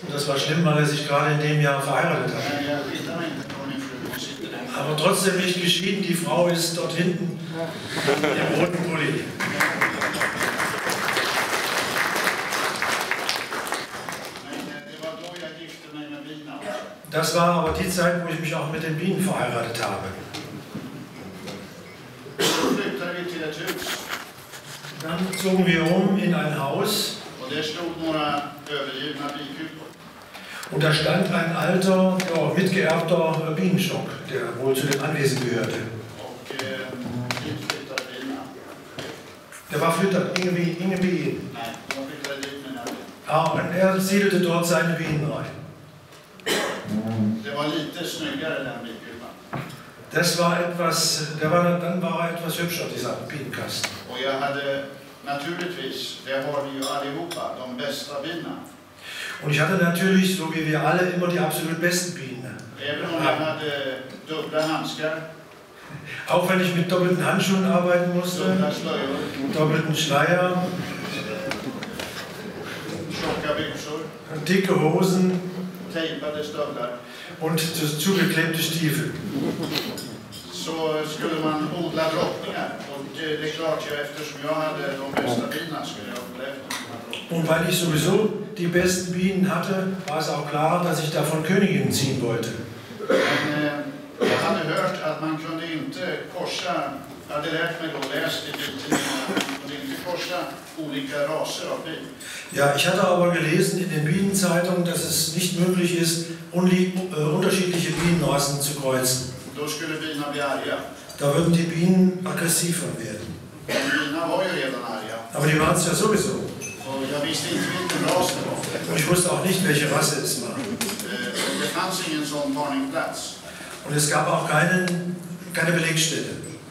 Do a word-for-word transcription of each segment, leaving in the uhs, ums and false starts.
Und das war schlimm, weil er sich gerade in dem Jahr verheiratet hat. Aber trotzdem nicht geschieden, die Frau ist dort hinten im roten Pulli. Das war aber die Zeit, wo ich mich auch mit den Bienen verheiratet habe. Dann zogen wir um in ein Haus. Und da stand ein alter, ja, mitgeerbter Bienenstock, der wohl zu den Anwesen gehörte. Der war flyttad, ingen bin, ingen bin. Ja, und er siedelte dort seine Bienen rein. Das war etwas, der war, dann war er etwas hübscher, dieser Bienenkasten. Und ich hatte natürlich, so wie wir alle, immer die absolut besten Bienen. Auch wenn ich mit doppelten Handschuhen arbeiten musste, doppelten Schleier, dicke Hosen und zugeklebte Stiefel. Så skulle man odla drottningar och det är klart, jag, eftersom jag hade de bästa bina skulle jag uppleva dem. Und weil ich sowieso die besten Bienen hatte, war es auch klar, dass ich davon Königinnen ziehen wollte. Men jag hade hört att man kunde inte korsa, jag hade lärt mig då, läst i bientidningarna, man kunde inte korsa olika raser av bin. Ja, ich hatte aber gelesen in den Bienenzeitungen, dass es nicht möglich ist, unterschiedliche Bienenrassen zu kreuzen. Då skulle bina bli arga. Da würden die Bienen aggressiver werden. Bina var ju redan arga. Aber die waren es ja sowieso. Och jag visste inte vilken ras det var. Und ich wusste auch nicht, welche Rasse es war. Det fanns ingen sån parningsplats. Und es gab auch keinen, keine Belegstelle.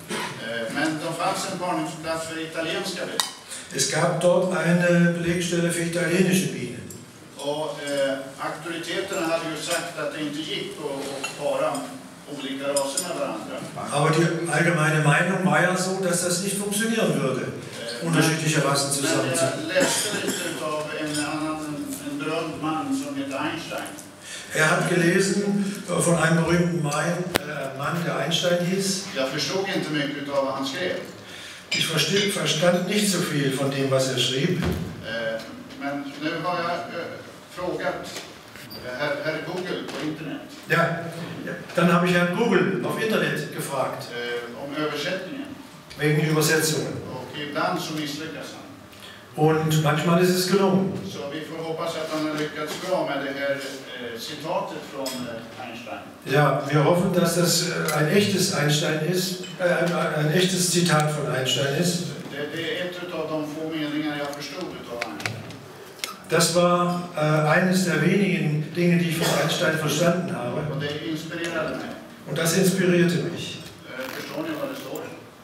Men det fanns en parningsplats för italienska bin. Es gab dort eine Belegstelle für italienische Bienen. Och eh, auktoriteterna hade ju sagt att det inte gick att para olika raser med varandra. Aber die allgemeine Meinung war ja so, dass das nicht funktionieren würde, eh, unterschiedliche Rassen zusammenzuführen. Men jag läste lite av en annan, en berömd man som heter Einstein. Er hat gelesen von einem berühmten Mann, äh, Mann, der Einstein hieß. Jag förstod inte mycket av vad han skrev. Ich verstehe, verstand nicht so viel von dem, was er schrieb. Eh, men nu har jag eh, frågat Herr, Herr Google på internet. Ja, dann habe ich Herrn Google auf Internet gefragt. Eh, om översättningen. Wegen Übersetzungen. Och ibland så misslyckas han. Und manchmal ist es gelungen. Så vi får hoppas att han har lyckats bra med det här eh, citatet från eh, Einstein. Ja, wir hoffen, dass das ein echtes Einstein ist, äh, ein, ein echtes Zitat von Einstein ist. Det, det är ett av de få meningar jag förstod av Einstein. Das war äh, eines der wenigen Dinge, die ich von Einstein verstanden habe. Och det inspirerade mig. Und das inspirierte mich. Eh, förstår ni vad det står?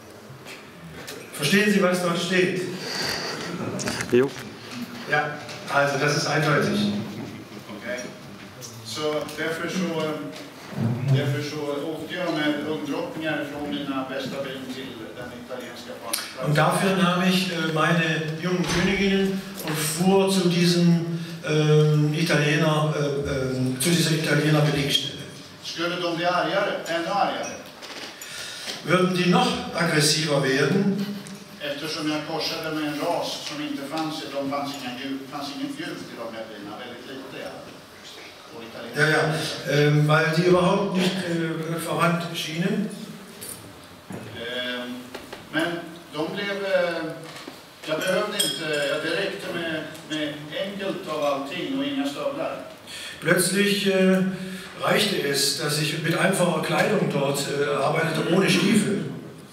Verstehen Sie, was dort steht? Jo. Ja, also das ist eindeutig. Okay. Så därför så, därför så åkte jag med ungdrottningar från mina bästa bin till den italienska parningsplatsen. Und dafür nahm ich äh, meine jungen Königinnen und fuhr zu diesem ähm, Italiener, äh, äh, zu dieser Italiener Belegstelle. Skulle de bli argare, ännu argare? Würden die noch aggressiver werden? Eftersom jag korsade med en ras som inte fanns, de fanns inga djur, fanns ingen djur till de här bina, väldigt lite. Ja, ja, ähm, weil die überhaupt nicht äh, verwandt schienen. Eh, men de blev, eh, jag behövde inte, ja, det räckte med, med enkelt av allting och inga stövlar. Plötzlich äh, reichte es, dass ich mit einfacher Kleidung dort äh, arbeitete, ohne Stiefel.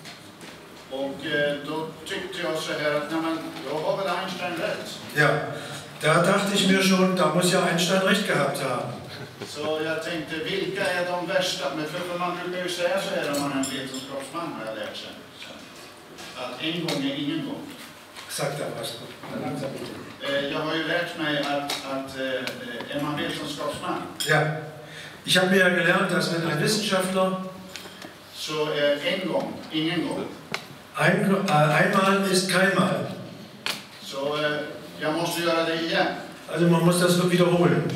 Och eh, då tyckte jag så här att, nej, men, då har väl Einstein rätt. Ja, da dachte ich mir schon, da muss ja Einstein recht gehabt haben. Så jag tänkte, vilka är de värsta? Men för, för man brukar ju säga så här om man är en vetenskapsman, har jag lärt sig. Att en gång är ingen gång. Sagt er was. Eh, jag har ju lärt mig att, att eh, är man vetenskapsman. Ja, ich habe mir ja gelernt, dass wenn ein Wissenschaftler så eh, en gång, ingen gång. Ein, äh, einmal ist keinmal. Så eh, jag måste göra det igen. Also man muss das wiederholen. Vi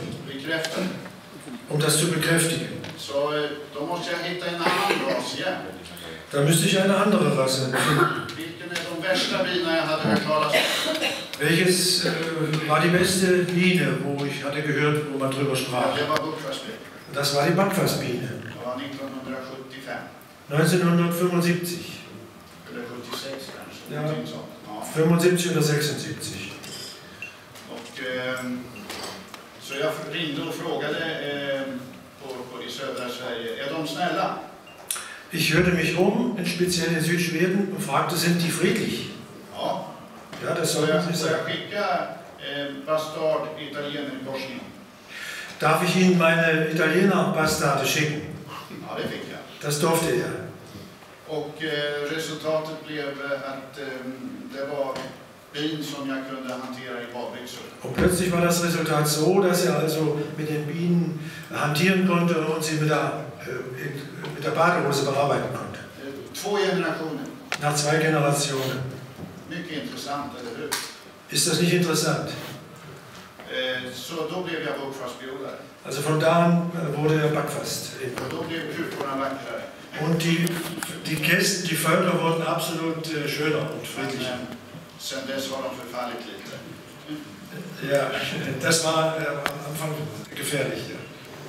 bekräfta det. um das zu bekräftigen. Så eh, då måste jag hitta en annan ras igen. Da müsste ich eine andere Rasse finden. Vilken är de värsta bina jag hade hört talas om? Welches äh, war die beste Biene, wo ich hatte gehört, wo man drüber Ja, sprach? det var Buckfastbilen. Das war die Backfassbiene. Det var nittonhundrasjuttiofem. neunzehnhundertfünfundsiebzig. Eller sjuttiosex kanske. Ja. Någonting sånt. Ja. fünfundsiebzig oder sechsundsiebzig. Och, ehm, så jag ringde och frågade ehm, på, på, i södra Sverige, är de snälla? Ich hörte mich um, speziell in Südschweden, und fragte, sind die friedlich? Ja. Ja, das Så sollten jag, sie så jag sein. skicka eh, bastard italienerkorsning. Darf ich Ihnen meine Italiener-Bastarde schicken? Ja, det fick jag. Das durfte er. Och eh, resultatet blev eh, att eh, det var bin som jag kunde hantera i badbyxor. Und plötzlich war das Resultat so, dass er also mit den Bienen hantieren konnte und sie mit der, äh, mit der Badehose bearbeiten konnte. Eh, två generationer. Nach zwei Generationen. Mycket intressant, eller hur? Ist das nicht interessant? Eh, så då blev jag buckfastbiolare. Also von da an äh, wurde er Backfast. Och då blev krukorna vackrare. Und die, die Kästen, die Völker wurden absolut äh, schöner und Men friedlicher. eh, sen dess har de förfallit lite. Ja, das war äh, am Anfang gefährlich. Ja.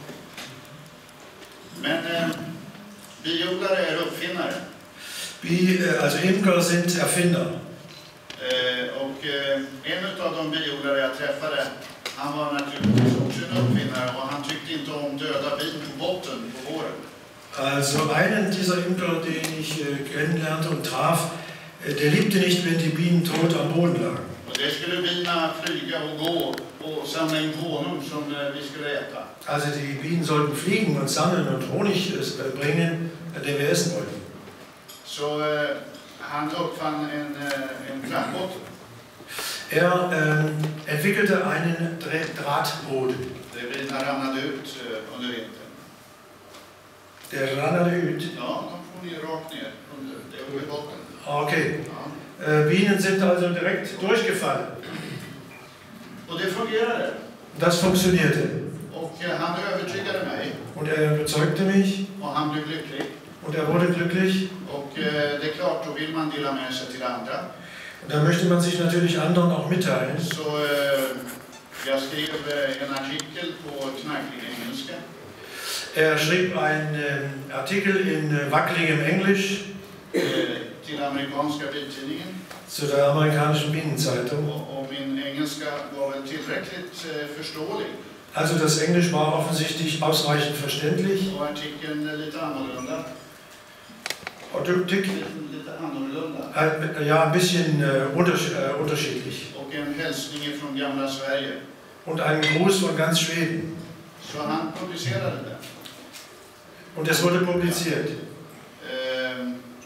Men eh, biodlare är uppfinnare. Wie, äh, also Imker sind Erfinder. Eh, och eh, en av de biodlare jag träffade, han var naturligtvis också en uppfinnare och han tyckte inte om döda bin på botten på våren. Also einen dieser Imker, den ich äh, kennenlernte und traf, äh, der liebte nicht, wenn die Bienen tot am Boden lagen. Och det skulle bina flyga och gå och samla in honung som eh, vi skulle äta. Also die Bienen sollten fliegen und sammeln und Honig äh, bringen, äh, den wir essen wollten. Så eh, han uppfann en, eh, en flaggbotten. Er ähm, entwickelte einen Dra- Drahtboden. Det bina ramlade ut eh, under vintern. Der rannerte ut. Ja, de får ner rakt ner under, det är uppe i botten. Okay. Ja. Äh, Bienen sind also direkt durchgefallen. Och det fungerade. Das funktionierte. Och eh, han övertygade mig Und er überzeugte mich och han blev lycklig. und er wurde glücklich. Och eh, det är klart, då vill man dela med sig till andra. Und da möchte man sich natürlich anderen auch mitteilen. Så eh, jag skrev eh, en artikel på knarklig engelska. Er schrieb einen ähm, Artikel in äh, wackeligem Englisch Eh, till amerikanska bitidningen. zu der amerikanischen Bienenzeitung. Och, och min engelska var väl tillräckligt eh, förståelig. Also das Englisch war offensichtlich ausreichend verständlich. Och artikeln är lite annorlunda. Artikel, Lite, lite annorlunda. äh, ja, ein bisschen äh, untersch äh, unterschiedlich. Och en hälsning från gamla Sverige. Und einen Gruß von ganz Schweden. Så han publicerade det. Und es wurde publiziert. Eh,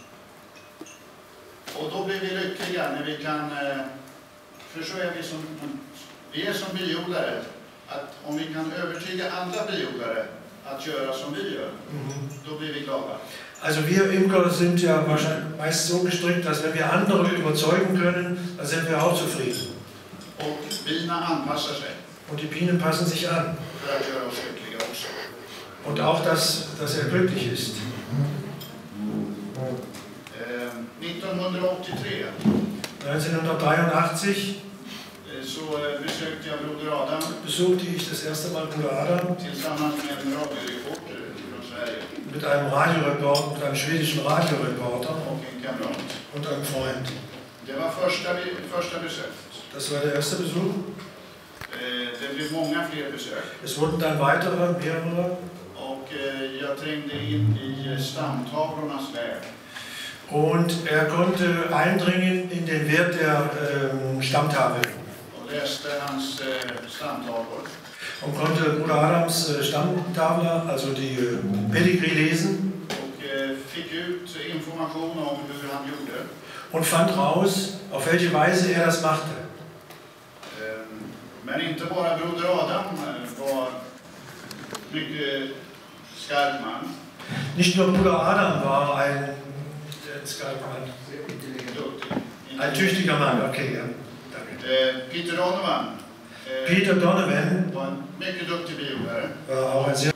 och då blir vi lyckliga när vi kan, eh, för så är vi som, vi är som biodlare, att om vi kan övertyga andra biodlare att göra som vi gör, Mhm. då blir vi glada. Also wir Imker sind ja wahrscheinlich meist so gestrickt, dass wenn wir andere überzeugen können, dann sind wir auch zufrieden. Och bina anpassar sig Und die Bienen passen sich an. för att göra oss lyckliga också. Und auch, dass, dass er glücklich ist. Eh, nittonhundraåttiotre neunzehnhundertdreiundachtzig eh, så eh, besökte jag broder Adam besuchte ich das erste Mal Bruder Adam tillsammans med en radioreporter från Sverige mit einem Radioreporter, mit einem schwedischen Radioreporter och en kamrat. und einem Freund. Det var första, första besöket. Das war der erste Besuch. Eh, det blev många fler besök. Es wurden dann weitere, mehrere. Och eh, jag trängde in i eh, stamtavlornas värld. Und er konnte eindringen in den Wert der ähm, Stammtafel Och läste hans eh, stamtavlor. und konnte Bruder Adams äh, Stammtafler, also die äh, Pedigree, lesen Och eh, fick ut information om hur han gjorde. und fand raus, auf welche Weise er das machte. Eh, men inte bara broder Adam eh, var mycket skarp man. Nicht nur Bruder Adam war ein, äh, Skalpmann, Duktig. ein tüchtiger Mann, okay, ja. Danke. Eh, Peter Donovan Eh, Peter Donovan var en mycket duktig biodlare. war auch ein sehr